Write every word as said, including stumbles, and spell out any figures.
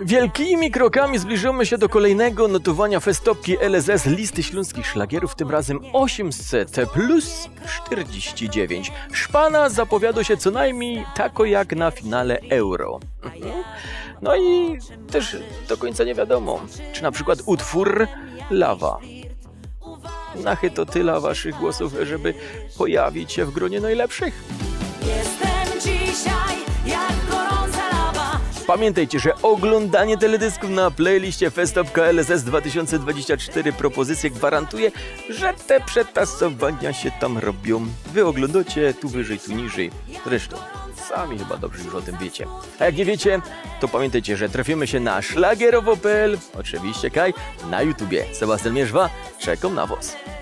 Wielkimi krokami zbliżymy się do kolejnego notowania festopki L S S listy śląskich szlagierów, tym razem osiemset plus czterdzieści dziewięć. Szpana zapowiada się co najmniej tako jak na finale Euro. No i też do końca nie wiadomo, czy na przykład utwór Lawa. Nachy to tyle waszych głosów, żeby pojawić się w gronie najlepszych. Jestem dzisiaj jak gorąca lawa. Pamiętajcie, że oglądanie teledysków na playliście Festopka L S S dwa tysiące dwadzieścia cztery propozycje gwarantuje, że te przetasowania się tam robią. Wy oglądacie tu wyżej, tu niżej. Zresztą sami chyba dobrze już o tym wiecie. A jak nie wiecie, to pamiętajcie, że trafimy się na szlagierowo kropka p l, oczywiście Kaj, na YouTubie. Sebastian Mierzwa, czekam na was.